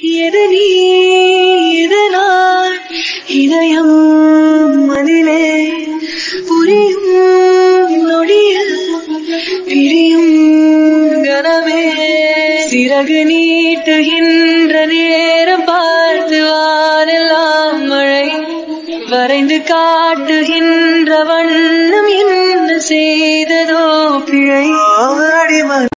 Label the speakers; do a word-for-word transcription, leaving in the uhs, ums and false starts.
Speaker 1: எது நீ இதனால் இதயம் அதிலே புரியும் நொடியில் பிரியும் கனவே சிறகு நீட்டுகின்ற நேரம் பார்த்து வானெல்லாம் மழை வரைந்து காட்டுகின்ற வண்ணம் என்ன செய்ததோ பிழை